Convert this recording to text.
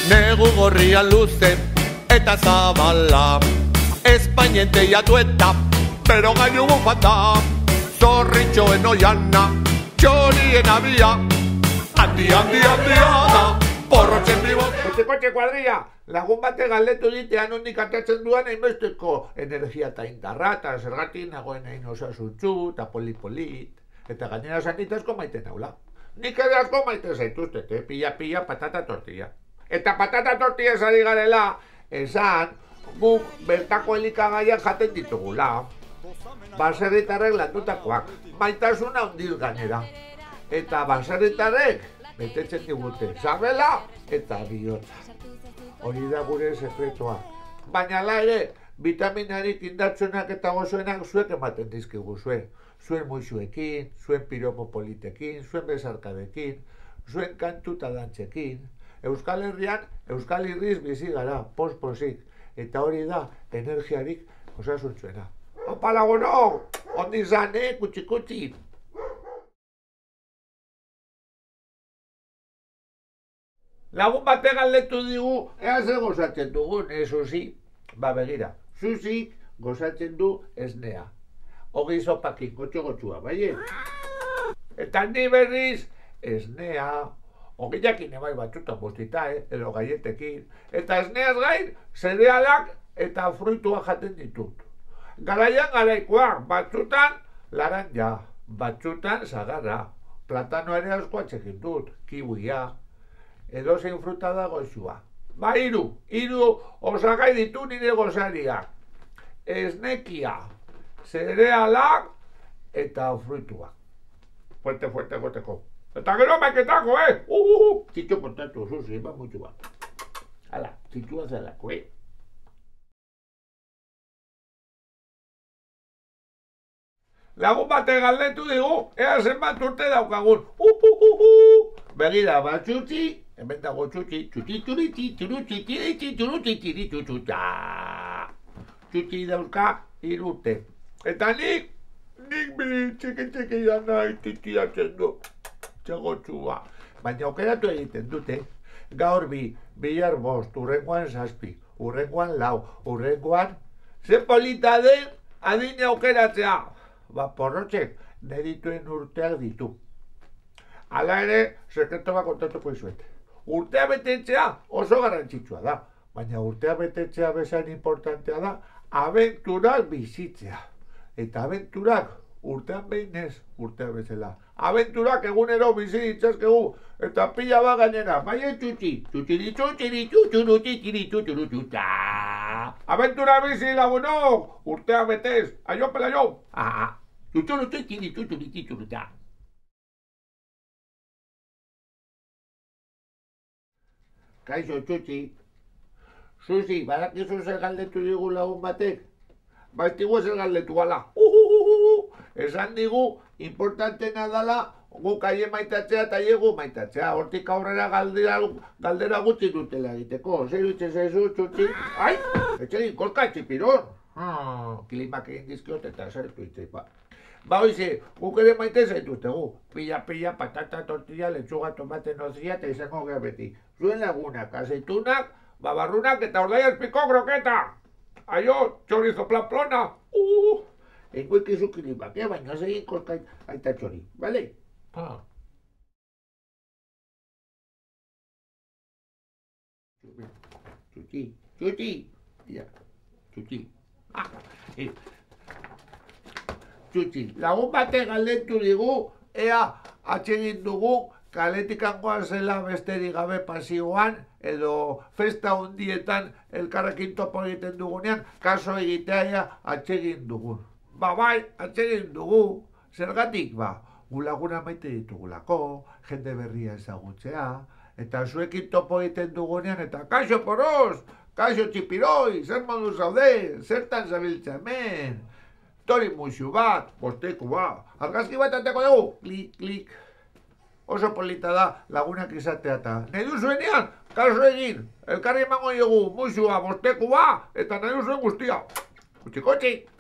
Negu gorrian luze eta zabala, Espainiente jatueta, pero gainu bufata, zorritxoen oiana, txorien abia, handi da, porrotzen bibot. Kotxe kuadrilla, lagun bate galdetu ditean hondik atatzen duan hainbesteko energia eta indarra, eta zergatik nagoen hain osasuntzu, eta polit, eta gainera sanitazko maite naula. Nik ere asko maite zaituztet, pila patata tortilla. Eta patata tortilla esari garela, esan, guk bertako elikagaiak jaten ditugula. Baserritarrek landutakoak, maitasuna handiz gainera. Eta baserritarrek betetzen digute sabela eta bihotza. Hori da gure sekretua. Baina ala ere, vitaminarik indartsuenak eta gozoenak zuek ematen dizkiguzue. Zuen muixuekin, zuen piropo politekin, zuen besarkadekin, zuen kantu eta dantzekin. Euskal Herrian, Euskal Herriz bizi gara, posik, eta hori da energiarik osasuntzuena. Opa lagunok, ondi izan, kutsi. Lagun bate galdetu digu, ea zer gozatzen dugun, Susi? Ba begira, Susi gozatzen du esnea. Hogei sopakin, gotxua, bai? Eta ni berriz, esnea, hogeiakin ebai batzutan bostita, edo gaietekin. Eta esneaz gain, zerealak eta fruitua jaten ditut. Garaian garaikoak, batzutan laranja, batzutan zagarra. Platano ere asko atxekin dut, kiwia. Edo zein fruta da goxua. Ba, hiru osagai ditu nire gozariak. Esnekia, zerealak eta fruitua. Fuerte goteko. Eta gero maiketako, Txitxo portatu, Susi, ba mutu bat. Hala, txitxua zelako, Lagun bate galdetu digu, ea zenbat urte daukagun. Begira, bat txutxi, hemen dago txutxi, txutxi dauzka 3 urte. Eta nik bi txiki da nahi titiatzen du. Txegotxua. Baina okeratu egiten dute. Gaur bihar 5, urrengoan 7, urrengoan 4, urrengoan... Ze polita den adina okeratzea. Ba, porrotxek, nedituen urteak ditu. Hala ere, sekreto bat kontatuko izuet. Urtea betetzea oso garrantzitsua da. Baina urtea betetzea bezain importantea da, abenturak bizitzea. Eta abenturak urtean behinez urtea bezala. Abenturak egunero bizi ditzazkegu, eta pila bat gainera. Baina abentura bizi lagunok, urtea betez. Aio pelaio. Kaixo, txutxi. Susi, badakizu zer galdetu digu lagun batek? Baitigu zer galdetu gala. Esan digu, importantena dala, guk aie maitatzea eta aiegu maitatzea. Hortik aurrera galdera gutxi dutela egiteko. Zer dutzen zaizu, txutxi? Ai, etxegin kolka txipiron. Kilimak egin dizkiot eta zertu itzei. Ba hoize, guk ere maite zaituztegu. Pila, patata, tortilla, letxuga, tomate, nozia eta izango gea beti. Zuen lagunak, azeitunak, babarrunak eta ordaiaz piko kroketa. Aio, txorizo plana. Engoik izu kilimak, baina zegin kolka aita txori, bale? Txutxi. Txutxi, lagun bate galdetu digu, ea atsegin dugu kaletikangoan zela besterik gabe pasioan, edo festa hundietan elkarrekin topo egiten dugunean, kaso egitea atsegin dugun. Ba bai, atsegin dugu, zergatik ba, gu laguna maite ditugulako, jende berria ezagutzea, eta zuekin topo egiten dugunean, eta kaixo poroz, kaixo txipiroi, zer modu zaude, zertan zabiltza hemen, tori muixu bat, bosteku bat, argazki bat ateko dugu, klik. Oso polita da lagunak izatea eta nahi duzuenean, kaso egin, elkarri emango dugu muixua, bosteku bat, eta nahi duzuen guztia. Kutxi.